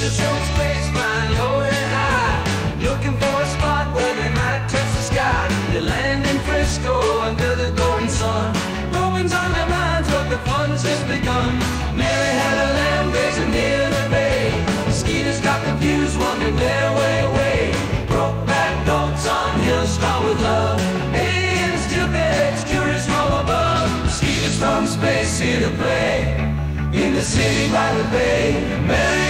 Skeeters from space, flying low and high, looking for a spot where they might touch the sky. They land in Frisco under the golden sun. Roving's on their minds, but the fun's just begun. Mary had a land basin near the bay. Skeeters got confused, wondering their way away. Broke back notes on hills strong with love. Aliens, stupid, curious from above. Skeeters from space here to play in the city by the bay. Mary